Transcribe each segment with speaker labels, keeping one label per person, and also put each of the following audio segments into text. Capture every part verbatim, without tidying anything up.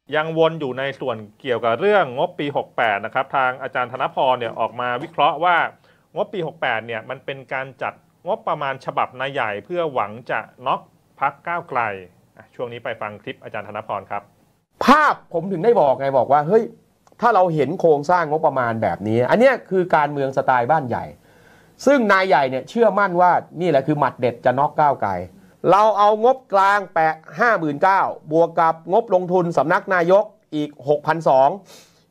Speaker 1: ยังวนอยู่ในส่วนเกี่ยวกับเรื่องงบปีหกแปดนะครับทางอาจารย์ธนพรเนี่ยออกมาวิเคราะห์ว่างบปีหกแปดเนี่ยมันเป็นการจัดงบประมาณฉบับนายใหญ่เพื่อหวังจะน็อกพรรคก้าวไกลช่วงนี้ไปฟังคลิปอาจารย์ธนพรครับ
Speaker 2: ภาพผมถึงได้บอกไงบอกว่าเฮ้ยถ้าเราเห็นโครงสร้างงบประมาณแบบนี้อันนี้คือการเมืองสไตล์บ้านใหญ่ซึ่งนายใหญ่เนี่ยเชื่อมั่นว่านี่แหละคือหมัดเด็ดจะน็อกก้าวไกลเราเอางบกลางแปะ ห้าหมื่นเก้าพัน บวกกับงบลงทุนสำนักนายกอีก หกพันสองร้อย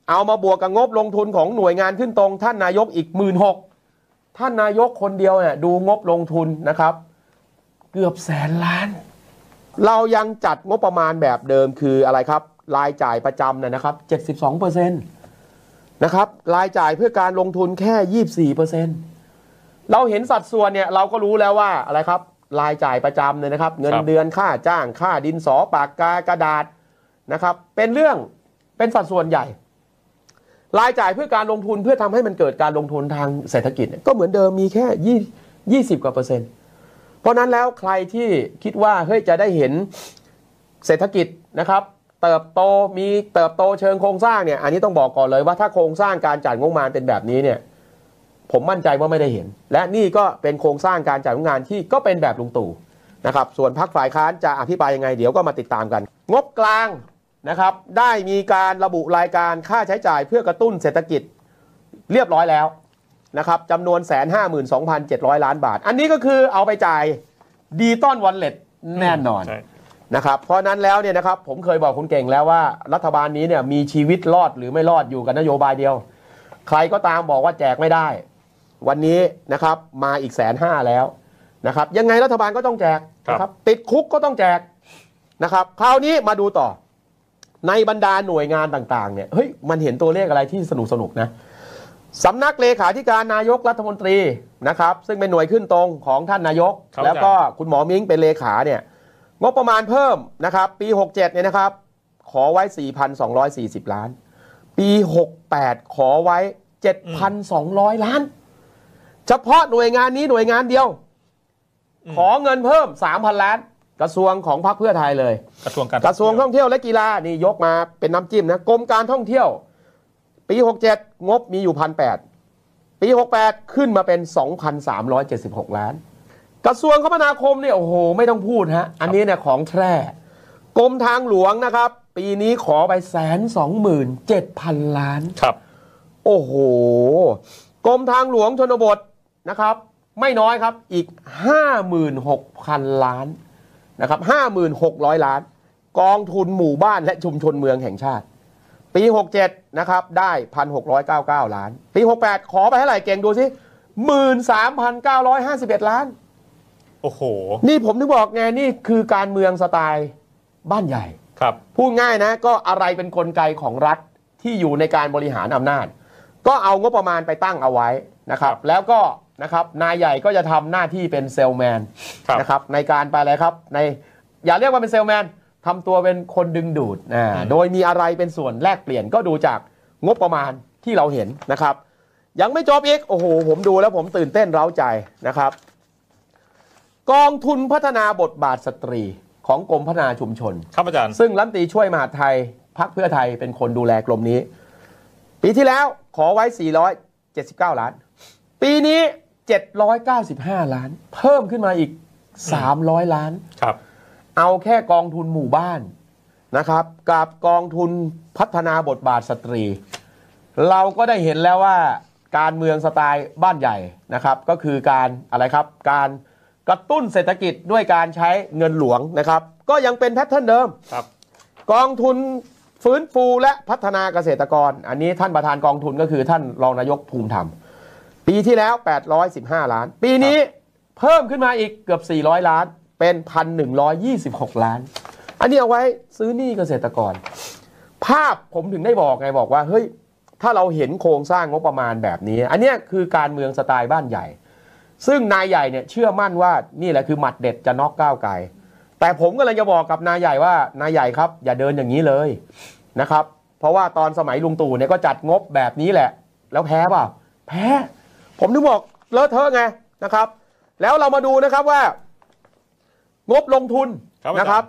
Speaker 2: เอามาบวกกับงบลงทุนของหน่วยงานขึ้นตรงท่านนายกอีก หนึ่งหมื่นหกพัน ท่านนายกคนเดียวเนี่ยดูงบลงทุนนะครับเกือบแสนล้านเรายังจัดงบประมาณแบบเดิมคืออะไรครับรายจ่ายประจำเนี่ยนะครับ เจ็ดสิบสองเปอร์เซ็นต์ นะครับรายจ่ายเพื่อการลงทุนแค่ ยี่สิบสี่เปอร์เซ็นต์ เราเห็นสัดส่วนเนี่ยเราก็รู้แล้วว่าอะไรครับรายจ่ายประจำเนี่ยนะครับเงินเดือนค่าจ้างค่าดินสอปากกากระดาษนะครับเป็นเรื่องเป็นสัดส่วนใหญ่รายจ่ายเพื่อการลงทุนเพื่อทำให้มันเกิดการลงทุนทางเศรษฐกิจก็เหมือนเดิมมีแค่ยี่สิบกว่าเปอร์เซ็นต์เพราะนั้นแล้วใครที่คิดว่าเฮ้ยจะได้เห็นเศรษฐกิจนะครับเติบโตมีเติบโตเชิงโครงสร้างเนี่ยอันนี้ต้องบอกก่อนเลยว่าถ้าโครงสร้างการจ่ายงบประมาณเป็นแบบนี้เนี่ยผมมั่นใจว่าไม่ได้เห็นและนี่ก็เป็นโครงสร้างการจ่ายงบประมาณที่ก็เป็นแบบลุงตู่นะครับส่วนพรรคฝ่ายค้านจะอภิปรายยังไงเดี๋ยวก็มาติดตามกันงบกลางนะครับได้มีการระบุรายการค่าใช้จ่ายเพื่อกระตุ้นเศรษฐกิจเรียบร้อยแล้วนะครับจำนวน หนึ่งแสนห้าหมื่นสองพันเจ็ดร้อย ล้านบาทอันนี้ก็คือเอาไปจ่ายดิจิตอลวอลเล็ตแน่นอนนะครับเพราะนั้นแล้วเนี่ยนะครับผมเคยบอกคุณเก่งแล้วว่ารัฐบาลนี้เนี่ยมีชีวิตรอดหรือไม่รอดอยู่กับนโยบายเดียวใครก็ตามบอกว่าแจกไม่ได้วันนี้นะครับมาอีกแสนห้าแล้วนะครับยังไงรัฐบาลก็ต้องแจกนะครับติดคุกก็ต้องแจกนะครับคราวนี้มาดูต่อในบรรดาหน่วยงานต่างๆเนี่ยเฮ้ยมันเห็นตัวเลขอะไรที่สนุกสนุกนะสำนักเลขาธิการนายกรัฐมนตรีนะครับซึ่งเป็นหน่วยขึ้นตรงของท่านนายกแล้วก็คุณหมอมิ้งเป็นเลขาเนี่ยงบประมาณเพิ่มนะครับปีหกเจ็ดเนี่ยนะครับขอไว้ สี่พันสองร้อยสี่สิบ ล้านปีหกแปดขอไว้ เจ็ดพันสองร้อย ล้านเฉพาะหน่วยงานนี้หน่วยงานเดียวขอเงินเพิ่ม สามพัน ล้านกระทรวงของพรรคเพื่อไทยเลย
Speaker 1: กระทรวงการ
Speaker 2: กระทรวงท่องเที่ยวและกีฬานี่ยกมาเป็นน้ำจิ้มนะกรมการท่องเที่ยวปีหกเจ็ดงบมีอยู่ หนึ่งพันแปดร้อย ปีหกแปดขึ้นมาเป็น สองพันสามร้อยเจ็ดสิบหก ล้านกระทรวงคมนาคมเนี่ยโอ้โหไม่ต้องพูดฮะอันนี้เนี่ยของแท้กรมทางหลวงนะครับปีนี้ขอไป หนึ่งแสนสองหมื่นเจ็ดพัน ล้าน
Speaker 1: ครับ
Speaker 2: โอ้โหกรมทางหลวงชนบทนะครับไม่น้อยครับอีก ห้าหมื่นหกพัน ล้านนะครับ ห้าหมื่นหกร้อย ล้านกองทุนหมู่บ้านและชุมชนเมืองแห่งชาติปีหกเจ็ดนะครับได้ หนึ่งพันหกร้อยเก้าสิบเก้า ล้านปีหกแปดขอไปเท่าไหร่เก่งดูสิ หนึ่งหมื่นสามพันเก้าร้อยห้าสิบเอ็ด ล้าน
Speaker 1: โอ้โห
Speaker 2: นี่ผมถึงบอกไงนี่คือการเมืองสไตล์บ้านใหญ่
Speaker 1: ครับ
Speaker 2: พูดง่ายนะก็อะไรเป็นกลไกของรัฐที่อยู่ในการบริหารอำนาจก็เอางบประมาณไปตั้งเอาไว้นะครับแล้วก็นะครับนายใหญ่ก็จะทำหน้าที่เป็นเซลแมนนะครับในการไปอะไรครับในอย่าเรียกว่าเป็นเซลแมนทำตัวเป็นคนดึงดูดนะโดยมีอะไรเป็นส่วนแลกเปลี่ยนก็ดูจากงบประมาณที่เราเห็นนะครับยังไม่จบอีกโอ้โหผมดูแล้วผมตื่นเต้นเร้าใจนะครับกองทุนพัฒนาบทบาทสตรีของกรมพัฒนาชุมชน
Speaker 1: ครับอาจารย์
Speaker 2: ซึ่งรัฐมนตรีช่วยมหาดไทยพรรคเพื่อไทยเป็นคนดูแลกรมนี้ปีที่แล้วขอไว้สี่ร้อยเจ็ดสิบเก้าล้านปีนี้เจ็ดร้อยเก้าสิบห้าล้านเพิ่มขึ้นมาอีกสามร้อยล้าน
Speaker 1: ครับ
Speaker 2: เอาแค่กองทุนหมู่บ้านนะครับกับกองทุนพัฒนาบทบาทสตรีเราก็ได้เห็นแล้วว่าการเมืองสไตล์บ้านใหญ่นะครับก็คือการอะไรครับการกระตุ้นเศรษฐกิจด้วยการใช้เงินหลวงนะครับก็ยังเป็นแพทเทิร์นเดิม
Speaker 1: ครับ
Speaker 2: กองทุนฟื้นฟูและพัฒนาเกษตรกรอันนี้ท่านประธานกองทุนก็คือท่านรองนายกภูมิธรรมปีที่แล้วแปดร้อยสิบห้าล้านปีนี้เพิ่มขึ้นมาอีกเกือบสี่ร้อยล้านเป็น หนึ่งพันหนึ่งร้อยยี่สิบหก ล้านอันนี้เอาไว้ซื้อหนี้เกษตรกรภาพผมถึงได้บอกไงบอกว่าเฮ้ยถ้าเราเห็นโครงสร้างงบประมาณแบบนี้อันนี้คือการเมืองสไตล์บ้านใหญ่ซึ่งนายใหญ่เนี่ยเชื่อมั่นว่านี่แหละคือหมัดเด็ดจะน็อกก้าวไกลแต่ผมก็เลยจะบอกกับนายใหญ่ว่านายใหญ่ครับอย่าเดินอย่างนี้เลยนะครับเพราะว่าตอนสมัยลุงตู่เนี่ยก็จัดงบแบบนี้แหละแล้วแพ้เปล่าแพ้ผมถึงบอกเลอะเทอะไงนะครับแล้วเรามาดูนะครับว่างบลงทุนนะครับ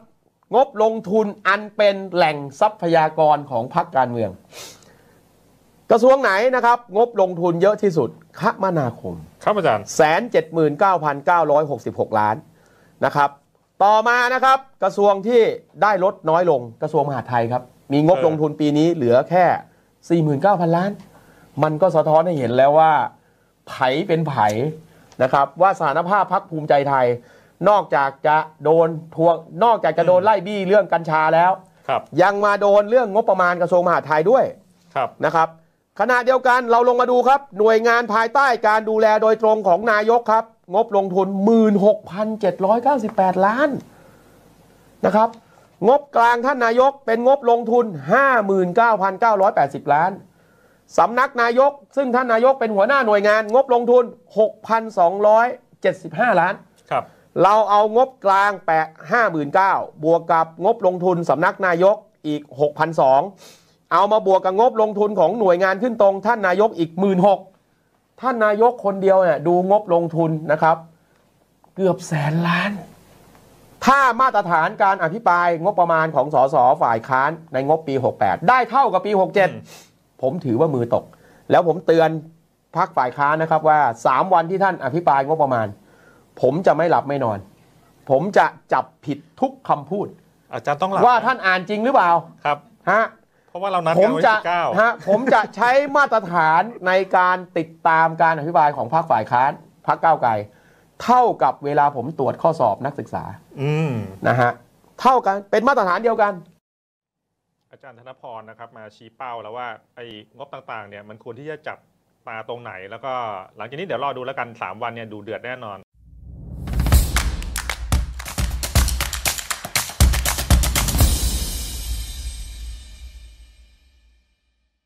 Speaker 2: งบลงทุนอันเป็นแหล่งทรัพยากรของพรรคการเมืองกระทรวงไหนนะครับงบลงทุนเยอะที่สุดคมนาคม
Speaker 1: ครับอาจารย์
Speaker 2: แสนเจ็ดหมื่นเก้าพันเก้าร้อยหกสิบหกล้านนะครับต่อมานะครับกระทรวงที่ได้ลดน้อยลงกระทรวงมหาดไทยครับมีงบ
Speaker 1: เออ
Speaker 2: ลงทุนปีนี้เหลือแค่ สี่หมื่นเก้าพัน ล้าน มันก็สะท้อนให้เห็นแล้วว่าไผเป็นไผนะครับว่าสถานภาพพรรคภูมิใจไทยนอกจากจะโดนทวงนอกจากจะโดนไล่บี้เรื่องกัญชาแล้ว
Speaker 1: ครับ
Speaker 2: ยังมาโดนเรื่องงบประมาณกระทรวงมหาดไทยด้วย
Speaker 1: ครับ
Speaker 2: นะครับขณะเดียวกันเราลงมาดูครับหน่วยงานภายใต้การดูแลโดยตรงของนายกครับงบลงทุน หนึ่งหมื่นหกพันเจ็ดร้อยเก้าสิบแปด ล้านนะครับงบกลางท่านนายกเป็นงบลงทุน ห้าหมื่นเก้าพันเก้าร้อยแปดสิบ ล้านสำนักนายกซึ่งท่านนายกเป็นหัวหน้าหน่วยงานงบลงทุน หกพันสองร้อยเจ็ดสิบห้า ล้าน
Speaker 1: ครับ
Speaker 2: เราเอางบกลางแปะ ห้าหมื่นเก้าพัน บวกกับงบลงทุนสำนักนายกอีก หกพันสองร้อยเอามาบวกกับงบลงทุนของหน่วยงานขึ้นตรงท่านนายกอีก หนึ่งหมื่นหกพัน ท่านนายกคนเดียวเนี่ยดูงบลงทุนนะครับเกือบแสนล้าน ถ้ามาตรฐานการอภิปรายงบประมาณของสสฝ่ายค้านในงบปีหกสิบแปดได้เท่ากับปีหกสิบเจ็ด
Speaker 1: อืม
Speaker 2: ผมถือว่ามือตก แล้วผมเตือนพรรคฝ่ายค้านนะครับว่าสามวันที่ท่านอภิปรายงบประมาณผมจะไม่หลับไม่นอน ผมจะจับผิดทุกคำพูด
Speaker 1: อาจารย์ต้องหลับ
Speaker 2: ว่าท่านอ่านจริงหรือเปล่า
Speaker 1: ครับ
Speaker 2: ฮะ
Speaker 1: เพราะว่าเรานัด
Speaker 2: ผ
Speaker 1: กั
Speaker 2: ม
Speaker 1: นไว้
Speaker 2: จะ
Speaker 1: สิบเก้า
Speaker 2: ฮะผมจะใช้มาตรฐานในการติดตามการอภิปรายของพรรคฝ่ายค้านพรรคก้าวไกลเท่ากับเวลาผมตรวจข้อสอบนักศึกษา
Speaker 1: อืม
Speaker 2: นะฮะเท่ากันเป็นมาตรฐานเดียวกัน
Speaker 1: อาจารย์ธนพรนะครับมาชี้เป้าแล้วว่าไอ้งบต่างๆเนี่ยมันควรที่จะจับตาตรงไหน แล้วก็หลังจากนี้เดี๋ยวรอดูแล้วกันสามวันเนี่ยดูเดือดแน่นอน